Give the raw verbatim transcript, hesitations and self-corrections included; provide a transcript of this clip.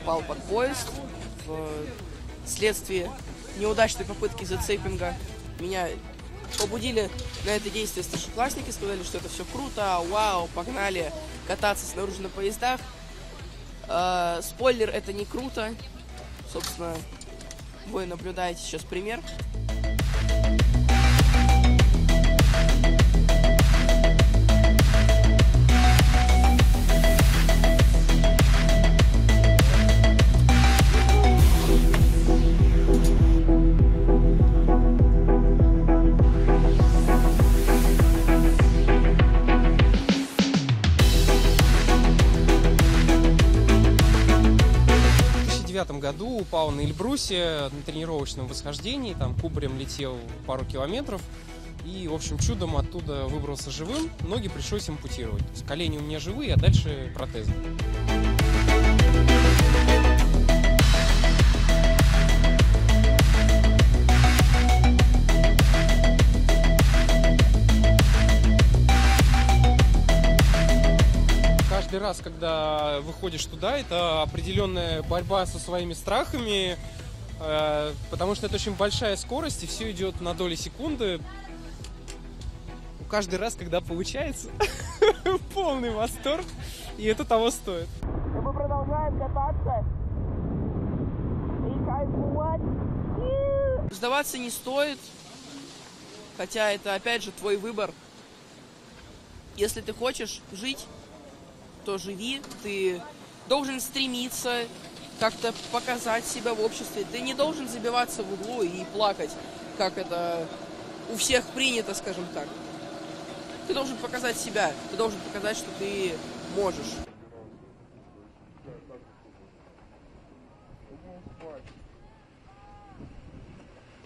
попал под поезд вследствие неудачной попытки зацепинга. Меня побудили на это действие старшеклассники, сказали, что это все круто, вау, погнали кататься снаружи на поездах. Э, спойлер, это не круто. Собственно, вы наблюдаете сейчас пример. В две тысячи девятом году упал на Эльбрусе на тренировочном восхождении, там кубарем летел пару километров и, в общем, чудом оттуда выбрался живым, ноги пришлось ампутировать. То есть колени у меня живые, а дальше протезы. Каждый раз, когда выходишь туда, это определенная борьба со своими страхами, э, потому что это очень большая скорость, и все идет на доли секунды. Каждый раз, когда получается, полный восторг, и это того стоит. Мы продолжаем кататься и кайфовать. Сдаваться не стоит, хотя это, опять же, твой выбор. Если ты хочешь жить, то живи, ты должен стремиться как-то показать себя в обществе, ты не должен забиваться в углу и плакать, как это у всех принято, скажем так. Ты должен показать себя, ты должен показать, что ты можешь.